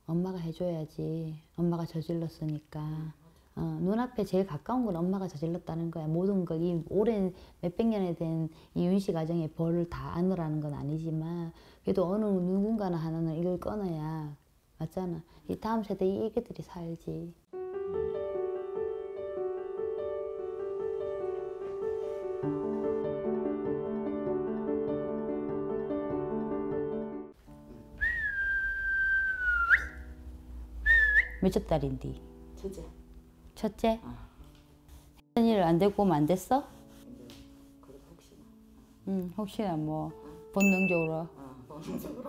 엄마가 해줘야지. 엄마가 저질렀으니까. 눈앞에 제일 가까운 건 엄마가 저질렀다는 거야. 모든 거, 이 오랜 몇백 년에 된 이 윤씨 가정의 벌을 다 안으라는 건 아니지만, 그래도 어느 누군가나 하나는 이걸 끊어야, 맞잖아. 이 다음 세대 이 애기들이 살지. 몇째 딸인데? 첫째. 첫째? 일 안 되고 오면 안 됐어? 그래도 혹시나. 혹시나 뭐 본능적으로. 본능적으로.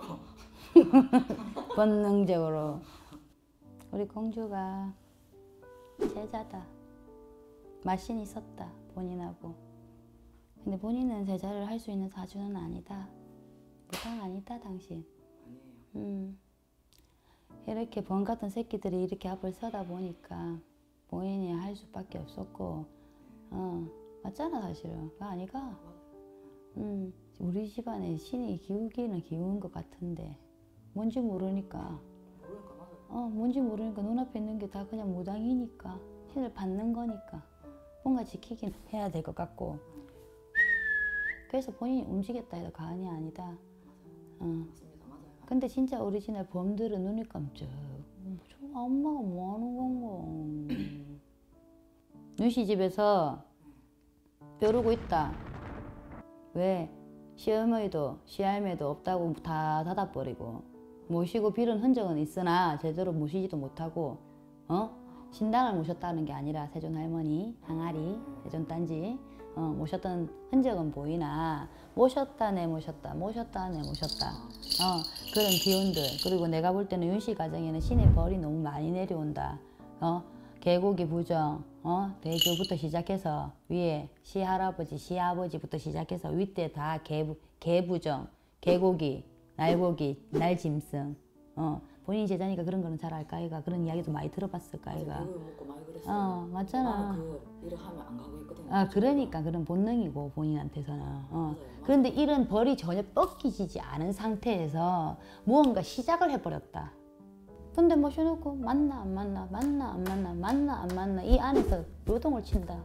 본능적으로. 우리 공주가 제자다. 마신이 있었다, 본인하고. 근데 본인은 제자를 할 수 있는 사주는 아니다. 무당 아니다, 당신. 아니에요. 이렇게 범 같은 새끼들이 이렇게 앞을 서다 보니까 본인이 할 수밖에 없었고, 맞잖아, 사실은. 그거 아니가? 우리 집안에 신이 기우기는 기운 것 같은데, 뭔지 모르니까. 모르니까 맞아요. 뭔지 모르니까 눈앞에 있는 게 다 그냥 무당이니까, 신을 받는 거니까, 뭔가 지키긴 해야 될 것 같고. 그래서 본인이 움직였다 해도 과언이 아니다. 맞습니다. 맞아요. 근데 진짜 오리지널 범들은 눈이 깜짝. 저 엄마가 뭐 하는 건가? 윤씨 집에서 벼르고 있다. 왜? 시어머니도 시할매도 없다고 다 닫아버리고, 모시고 빌은 흔적은 있으나 제대로 모시지도 못하고, 신당을 모셨다는 게 아니라 세존 할머니, 항아리, 세존 딴지 모셨던 흔적은 보이나, 모셨다네 모셨다, 모셨다네 모셨다, 그런 기운들. 그리고 내가 볼 때는 윤씨 가정에는 신의 벌이 너무 많이 내려온다. 개고기 부정, 대주부터 시작해서 위에 시할아버지, 시아버지부터 시작해서 윗대 다 개부정, 개고기, 날고기, 날짐승. 본인이 제자니까 그런 거는 잘 알까 아이가. 그런 이야기도 많이 들어봤을까 아이가. 그걸 먹고 많이 그랬어요. 맞잖아. 나는 그 일을 하면 안 가고 했거든요. 그러니까 그런 본능이고 본인한테서는. 맞아요. 그런데 이런 벌이 전혀 뻗기지지 않은 상태에서 무언가 시작을 해버렸다. 근데 모셔놓고 만나 안 만나, 만나 안 만나, 만나 안 만나, 이 안에서 요동을 친다.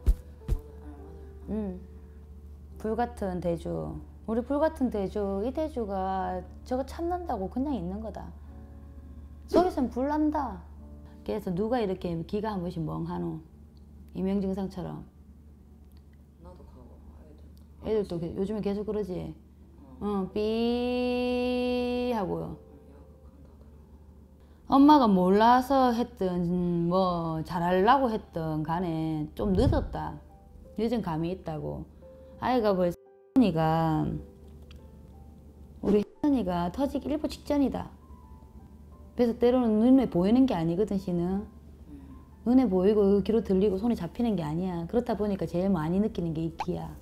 불같은 대주. 우리 불같은 대주, 이 대주가 저거 참는다고 그냥 있는 거다. 속에선 불난다. 그래서 누가 이렇게 기가 한 번씩 멍하노? 이명증상처럼. 나도 가고 애들도 요즘에 계속 그러지. 삐 하고요. 엄마가 몰라서 했든 뭐 잘하려고 했든 간에 좀 늦었다. 늦은 감이 있다고. 아이가 벌써 가 우리 가 터지기 일보 직전이다. 그래서 때로는 눈에 보이는 게 아니거든, 씨는. 눈에 보이고 귀로 들리고 손에 잡히는 게 아니야. 그렇다 보니까 제일 많이 느끼는 게 이 기야.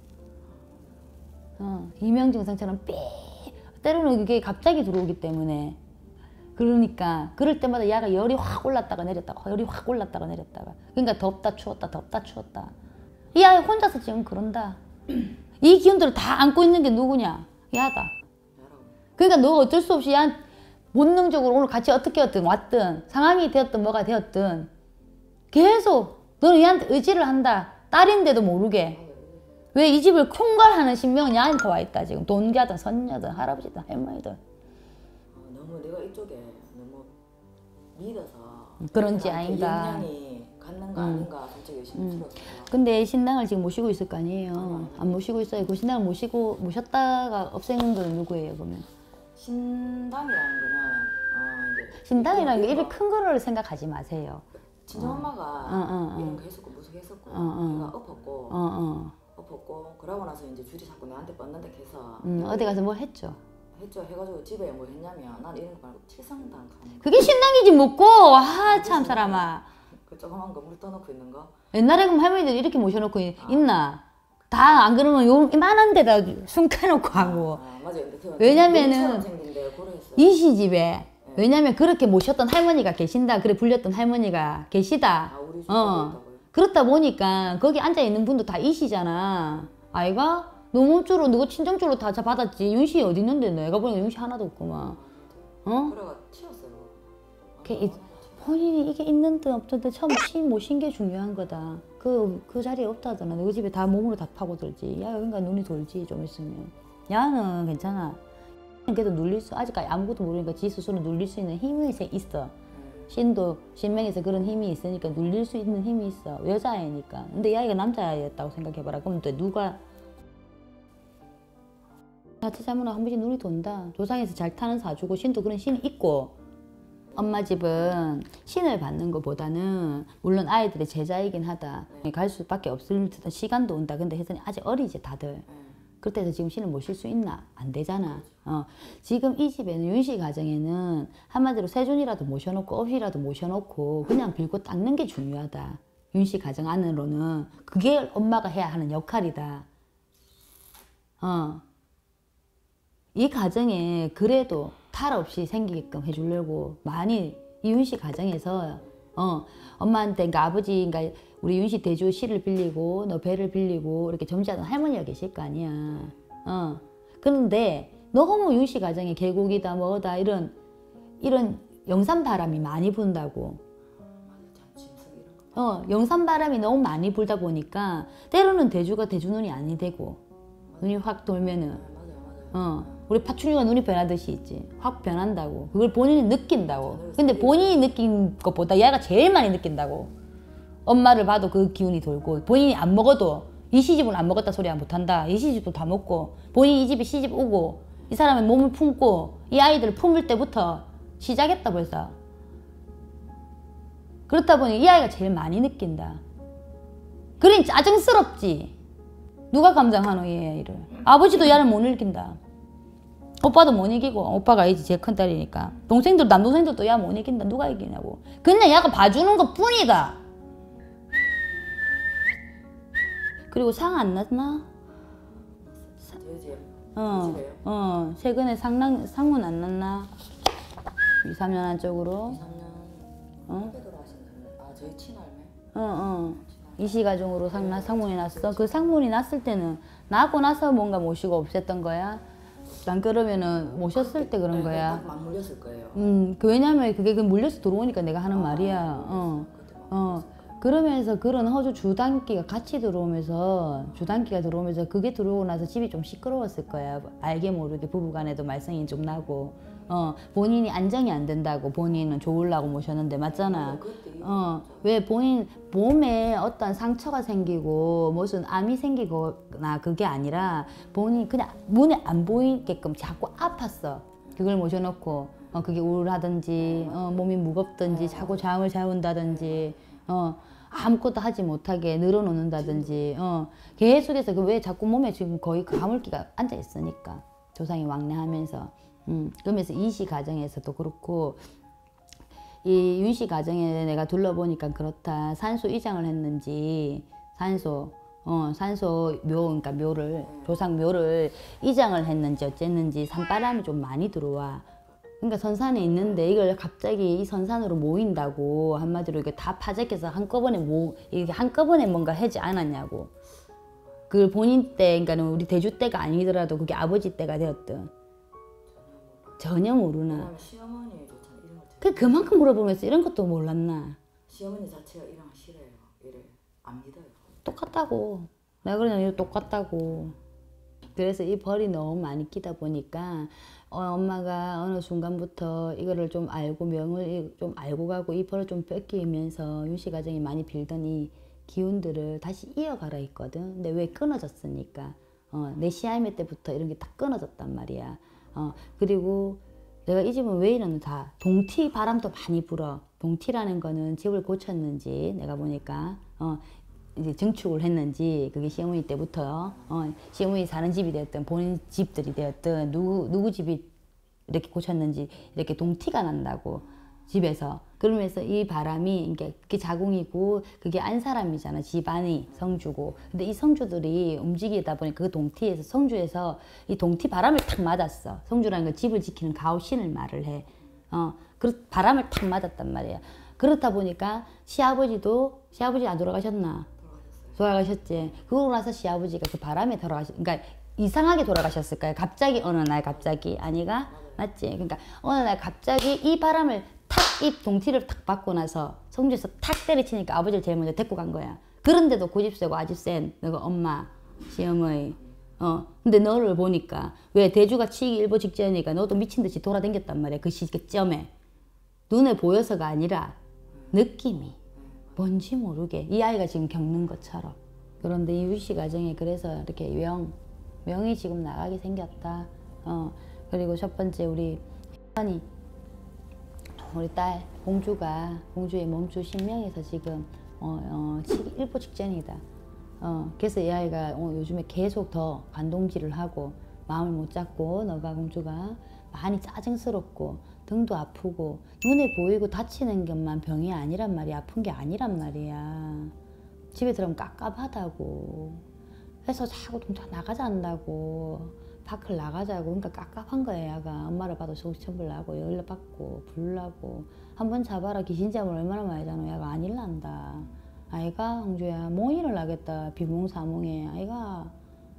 이명증상처럼 삐 때로는 이게 갑자기 들어오기 때문에. 그러니까 그럴 때마다 야가 열이 확 올랐다가 내렸다가, 열이 확 올랐다가 내렸다가. 그러니까 덥다 추웠다 덥다 추웠다. 이 아이 혼자서 지금 그런다. 이 기운들을 다 안고 있는 게 누구냐? 야다. 그러니까 너 어쩔 수 없이 야 본능적으로 오늘 같이 어떻게 왔든 상황이 되었든 뭐가 되었든 계속 너는 얘한테 의지를 한다. 딸인데도 모르게. 왜 이 집을 콩갈하는 신명은 얘한테 와 있다 지금. 돈자든 선녀든 할아버지든 할머니든. 너무 내가 이쪽에 너무 믿어서 그런지 아닌가. 영향이 갖는가 아닌가 솔직히 의심스러웠어요. 근데 신당을 지금 모시고 있을 거 아니에요. 안 모시고 있어요. 그 신당을 모셨다가 없애는 건 누구예요 그러면? 신당이라는 거는 이제 신당이라는 게 이렇게 큰 거를 생각하지 마세요. 친정엄마가 이런 거 했었고 무속 했었고 내가 엎었고 그러고 나서 이제 줄이 자꾸 내한테 뻗는다 해서 어디 가서 뭘 했죠? 해가지고 집에 뭐 했냐면 난 이런 거 말고 칠성당 가는 거. 그게 신당이지 뭐고. 참 사람아. 그 조그만 거 물 떠놓고 있는 거. 옛날에 그럼 할머니들 이렇게 모셔놓고 있나? 다 안 그러면 요만한 데다 숨겨놓고 하고. 맞아요. 왜냐면은 이 시집에 네. 왜냐면 그렇게 모셨던 할머니가 계신다. 그래 불렸던 할머니가 계시다. 우리 있다고요? 그렇다 보니까 거기 앉아있는 분도 다 이시잖아. 아이가? 너 몸주로 너 친정주로 다 받았지. 윤씨 어디 있는데 내가 보니까 윤씨 하나도 없구만. 그래가 튀었어요. 본인이 이게 있는 듯 없던 듯 처음 모신 게 중요한 거다. 그 자리에 없다더나. 너 집에 다 몸으로 다 파고들지. 야, 그러니까 눈이 돌지 좀 있으면. 야는 괜찮아. 그래도 눌릴 수 아직까지 아무것도 모르니까 지 스스로 눌릴 수 있는 힘이 있어. 신명에서 그런 힘이 있으니까 눌릴 수 있는 힘이 있어. 여자애니까. 근데 이 아이가 남자애였다고 생각해봐라. 그럼 또 누가 자칫 잘못하면 한 번씩 눈이 돈다. 조상에서 잘 타는 사주고 신도 그런 신이 있고 엄마 집은 신을 받는 것보다는 물론 아이들의 제자이긴 하다. 갈 수밖에 없을 듯한 시간도 온다. 근데 혜선이 아직 어리지 다들. 그렇다 해서 지금 신을 모실 수 있나? 안 되잖아. 지금 이 집에는 윤씨 가정에는 한마디로 세존이라도 모셔놓고 업이라도 모셔놓고 그냥 빌고 닦는 게 중요하다. 윤씨 가정 안으로는 그게 엄마가 해야 하는 역할이다. 이 가정에 그래도 탈 없이 생기게끔 해주려고 많이 이 윤씨 가정에서 엄마한테 그러니까 아버지 그러니까 우리 윤씨 대주 씨를 빌리고 너 배를 빌리고 이렇게 점지하던 할머니가 계실 거 아니야. 그런데 너무 윤씨 가정에 계곡이다 뭐다 이런 영산 바람이 많이 분다고. 영산 바람이 너무 많이 불다 보니까 때로는 대주가 대주 눈이 아니 되고 눈이 확 돌면은 우리 파충류가 눈이 변하듯이 있지. 확 변한다고. 그걸 본인이 느낀다고. 근데 본인이 느낀 것보다 얘가 제일 많이 느낀다고. 엄마를 봐도 그 기운이 돌고 본인이 안 먹어도 이 시집은 안 먹었다 소리 못한다. 이 시집도 다 먹고 본인이 이 집에 시집 오고 이 사람의 몸을 품고 이 아이들을 품을 때부터 시작했다 벌써. 그렇다 보니 이 아이가 제일 많이 느낀다. 그러니 짜증스럽지. 누가 감당하노 얘 일을. 아버지도 얘를 못 이긴다. 오빠도 못 이기고 오빠가 이제 제일 큰 딸이니까 동생들 남동생들도 야 못 이긴다. 누가 이기냐고. 그냥 얘가 봐주는 것 뿐이다. 그리고 상 안 났나? 최근에 상문 안 났나? 2, 3년 안쪽으로. 2, 3년 저희 친할매? 이시가정으로 상문이 났어. 그 상문이 났을 때는 나고 나서 뭔가 모시고 없앴던 거야? 난 그러면은 모셨을 때 그런 거야. 딱 맞물렸을 거예요. 왜냐면 그게 물려서 들어오니까 내가 하는 말이야. 그러면서 그런 허주 주단기가 같이 들어오면서 그게 들어오고 나서 집이 좀 시끄러웠을 거야. 알게 모르게 부부간에도 말썽이 좀 나고 본인이 안정이 안 된다고 본인은 좋으려고 모셨는데 맞잖아. 왜 본인 몸에 어떤 상처가 생기고 무슨 암이 생기거나 그게 아니라 본인 그냥 눈에 안 보이게끔 자꾸 아팠어. 그걸 모셔놓고 그게 우울하든지 몸이 무겁든지 자꾸 잠을 잘 온다든지 아무것도 하지 못하게 늘어놓는다든지 계속해서 왜 자꾸 몸에 지금 거의 그 가물기가 앉아 있으니까 조상이 왕래하면서 그러면서 이시 가정에서도 그렇고 이 윤씨 가정에 내가 둘러보니까 그렇다. 산소 이장을 했는지 산소 묘 그러니까 묘를 조상 묘를 이장을 했는지 어쨌는지 산바람이 좀 많이 들어와. 그러니까 선산에 있는데 이걸 갑자기 이 선산으로 모인다고 한마디로 이게 다 파재껴서 이게 한꺼번에 뭔가 하지 않았냐고. 그 본인 때 그러니까 우리 대주 때가 아니더라도 그게 아버지 때가 되었든 전혀 모르나. 시어머니조차 이런 거 그만큼 물어보면서 이런 것도 몰랐나. 시어머니 자체가 이런 거 싫어요. 이래 안 믿어요. 똑같다고. 내가 그러냐 이거 똑같다고. 그래서 이 벌이 너무 많이 끼다 보니까 엄마가 어느 순간부터 이거를 좀 알고 명을 좀 알고 가고 이 벌을 좀 뺏기면서 윤씨 가정이 많이 빌던 이 기운들을 다시 이어가라 했거든. 근데 왜 끊어졌으니까 내 시할매 때부터 이런 게 다 끊어졌단 말이야. 그리고 내가 이 집은 왜 이러는 다 동티 바람도 많이 불어. 동티라는 거는 집을 고쳤는지 내가 보니까 이제 증축을 했는지 그게 시어머니 때부터 시어머니 사는 집이 되었든 본인 집들이 되었든 누구 집이 이렇게 고쳤는지 이렇게 동티가 난다고 집에서. 그러면서 이 바람이 그게 자궁이고 그게 안 사람이잖아. 집안이 성주고. 근데 이 성주들이 움직이다 보니까 그 동티에서 성주에서 이 동티 바람을 탁 맞았어. 성주라는 건 집을 지키는 가오신을 말을 해. 그 바람을 탁 맞았단 말이야. 그렇다 보니까 시아버지 안 돌아가셨나? 돌아가셨지. 그러고 나서 시아버지가 그 바람에 그러니까 이상하게 돌아가셨을 거야. 갑자기 어느 날 갑자기 아니가 맞지. 그러니까 어느 날 갑자기 이 바람을 탁 입 동티를 탁 받고 나서 성주에서 탁 때려치니까 아버지를 제일 먼저 데리고 간 거야. 그런데도 고집 세고 아주 센 너가 엄마 시어머니. 근데 너를 보니까 왜 대주가 치기 일보 직전이니까 너도 미친 듯이 돌아다녔단 말이야. 그 시점에 눈에 보여서가 아니라 느낌이 뭔지 모르게 이 아이가 지금 겪는 것처럼. 그런데 이 유씨 가정에 그래서 이렇게 명이 지금 나가게 생겼다. 그리고 첫 번째 우리 현이 우리 딸 공주의 몸주 신명에서 지금 치기 일보 직전이다. 그래서 이 아이가 요즘에 계속 더 간동질을 하고 마음을 못 잡고 너가 공주가 많이 짜증스럽고 등도 아프고 눈에 보이고 다치는 것만 병이 아니란 말이야. 아픈 게 아니란 말이야. 집에 들어가면 깝깝하다고 해서 자꾸 좀 나가자 한다고 밖을 나가자고. 그러니까 깝깝한 거야. 얘가 엄마를 봐도 정신천불 나고 연락받고 불나고 한번 잡아라 귀신 잡으면 얼마나 많이 자노. 얘가 안 일난다. 아이가 홍주야 뭐 일어나겠다. 비몽사몽에 아이가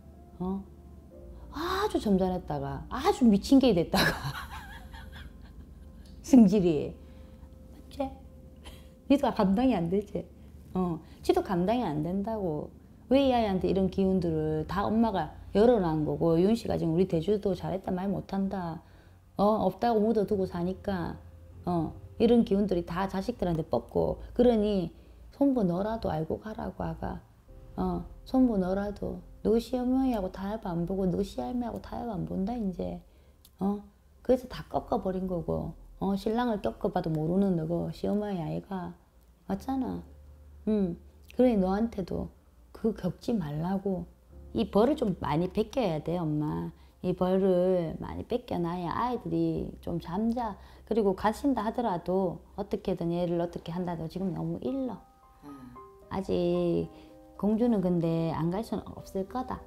아주 점잖았다가 아주 미친 게 됐다가 승질이 맞지? 니도 감당이 안 되지. 지도 감당이 안 된다고. 왜 이 아이한테 이런 기운들을 다 엄마가 열어놓은 거고. 윤 씨가 지금 우리 대주도 잘했다 말 못한다. 없다고 묻어두고 사니까 이런 기운들이 다 자식들한테 뻗고. 그러니 손부 너라도 알고 가라고 아가. 손부 너라도 너 시어머니하고 타협 안 보고 너 시할매하고 타협 안 본다 이제. 그래서 다 꺾어버린 거고. 신랑을 꺾어봐도 모르는 너고 시어머니 아이가 맞잖아. 그러니 너한테도 그거 겪지 말라고. 이 벌을 좀 많이 뺏겨야 돼 엄마. 이 벌을 많이 뺏겨놔야 아이들이 좀 잠자. 그리고 가신다 하더라도 어떻게든 얘를 어떻게 한다도 지금 너무 일러. 아직 공주는 근데 안 갈 수는 없을 거다.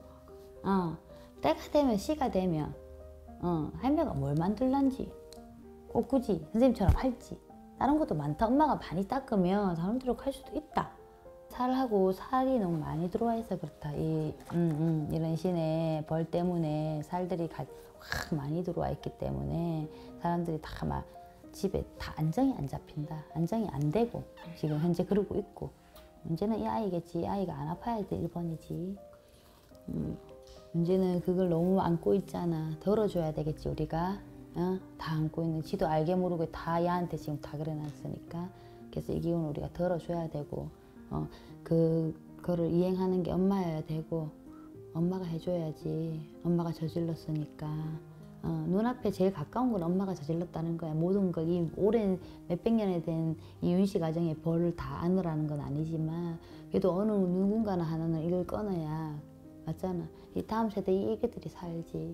때가 되면 시가 되면 할매가 뭘 만들란지 꼬꾸지 선생님처럼 할지 다른 것도 많다. 엄마가 많이 닦으면 사람대로 갈 수도 있다. 살하고 살이 너무 많이 들어와 있어 그렇다. 이런 신의 벌 때문에 살들이 확 많이 들어와 있기 때문에 사람들이 다 막 집에 다 안정이 안 잡힌다. 안정이 안 되고 지금 현재 그러고 있고. 문제는 이 아이겠지. 이 아이가 안 아파야 돼 1번이지. 문제는 그걸 너무 안고 있잖아. 덜어줘야 되겠지 우리가. 다 안고 있는 지도 알게 모르게 다 얘한테 지금 다 그래놨으니까. 그래서 이 기운을 우리가 덜어줘야 되고 그거를 이행하는 게 엄마여야 되고 엄마가 해줘야지. 엄마가 저질렀으니까. 눈앞에 제일 가까운 건 엄마가 저질렀다는 거야. 모든 걸 이 오랜 몇백 년에 된 이 윤씨 가정의 벌을 다 안으라는 건 아니지만 그래도 어느 누군가나 하나는 이걸 끊어야 맞잖아. 이 다음 세대 이 애기들이 살지.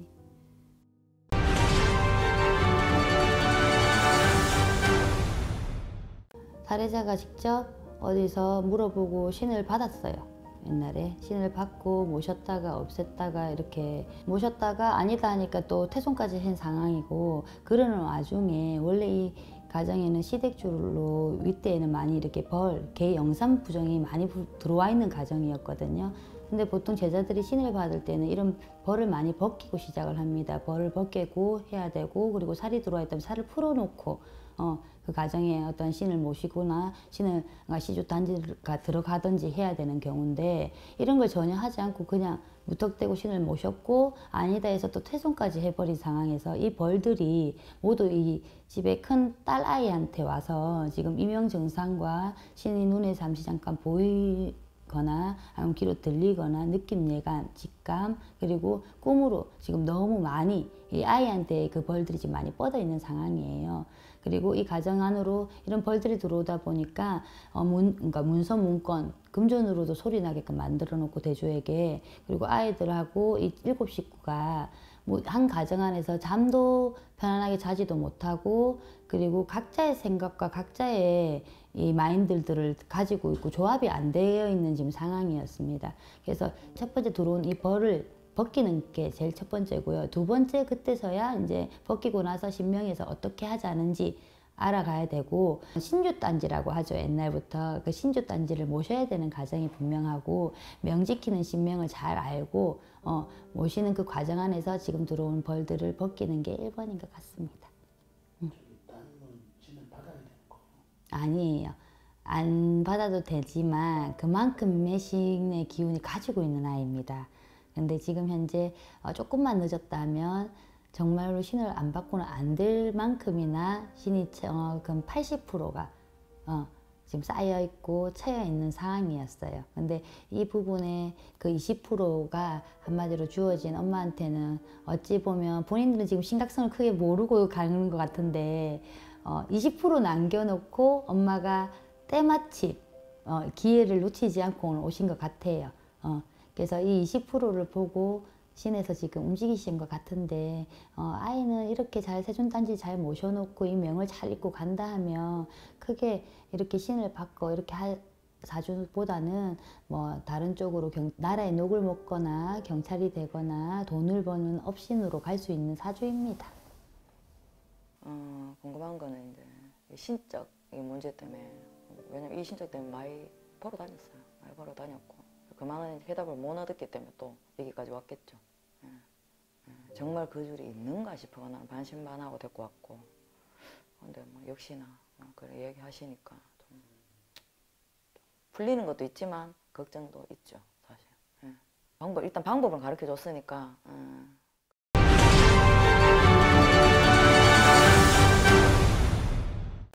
사례자가 직접 어디서 물어보고 신을 받았어요. 옛날에 신을 받고 모셨다가 없앴다가 이렇게 모셨다가 아니다 하니까 또 퇴송까지 한 상황이고. 그러는 와중에 원래 이 가정에는 시댁줄로 윗대에는 많이 이렇게 개 영산 부정이 많이 들어와 있는 가정이었거든요. 근데 보통 제자들이 신을 받을 때는 이런 벌을 많이 벗기고 시작을 합니다. 벌을 벗기고 해야 되고 그리고 살이 들어와 있다면 살을 풀어놓고 그 가정에 어떤 신을 모시거나 시주단지가 들어가든지 해야 되는 경우인데 이런 걸 전혀 하지 않고 그냥 무턱대고 신을 모셨고 아니다 해서 또 퇴송까지 해버린 상황에서 이 벌들이 모두 이 집에 큰 딸아이한테 와서 지금 이명증상과 신이 눈에 잠시 잠깐 보이거나 아니면 귀로 들리거나 느낌, 예감, 직감 그리고 꿈으로 지금 너무 많이 이 아이한테 그 벌들이 지금 많이 뻗어 있는 상황이에요. 그리고 이 가정 안으로 이런 벌들이 들어오다 보니까 그러니까 문서 문건 금전으로도 소리 나게끔 만들어 놓고 대주에게 그리고 아이들하고 이 7 식구가 뭐 한 가정 안에서 잠도 편안하게 자지도 못하고 그리고 각자의 생각과 각자의 이 마인드들을 가지고 있고 조합이 안 되어 있는 지금 상황이었습니다. 그래서 첫 번째 들어온 이 벌을 벗기는 게 제일 첫 번째고요. 두 번째 그때서야 이제 벗기고 나서 신명에서 어떻게 하자는지 알아가야 되고 신주단지라고 하죠. 옛날부터 그 신주단지를 모셔야 되는 가정이 분명하고 명지키는 신명을 잘 알고 모시는 그 과정 안에서 지금 들어온 벌들을 벗기는 게 1번인 것 같습니다. 딸은 신을 받았어요? 아니에요. 안 받아도 되지만 그만큼의 신의 기운이 가지고 있는 아이입니다. 근데 지금 현재 조금만 늦었다면 정말로 신을 안 받고는 안 될 만큼이나 신이 80%가 지금 쌓여 있고 채여 있는 상황이었어요. 근데 이 부분에 그 20%가 한마디로 주어진 엄마한테는 어찌 보면 본인들은 지금 심각성을 크게 모르고 가는 것 같은데 20% 남겨놓고 엄마가 때마침 기회를 놓치지 않고 오늘 오신 것 같아요. 그래서 이 20%를 보고 신에서 지금 움직이신 것 같은데 아이는 이렇게 잘 세존단지 잘 모셔놓고 이 명을 잘 입고 간다 하면 크게 이렇게 신을 받고 이렇게 할 사주보다는 뭐 다른 쪽으로 나라의 녹을 먹거나 경찰이 되거나 돈을 버는 업신으로 갈 수 있는 사주입니다. 궁금한 거는 이제 신적 이 문제 때문에, 왜냐면 이 신적 때문에 많이 벌어 다녔어요. 많이 벌어 다녔고 그만한 해답을 못 얻었기 때문에 또 여기까지 왔겠죠. 정말 그 줄이 있는가 싶어가 나는 반신반하고 데리고 왔고, 근데 뭐 역시나 그래 얘기하시니까 좀 풀리는 것도 있지만 걱정도 있죠, 사실. 일단 방법은 가르쳐 줬으니까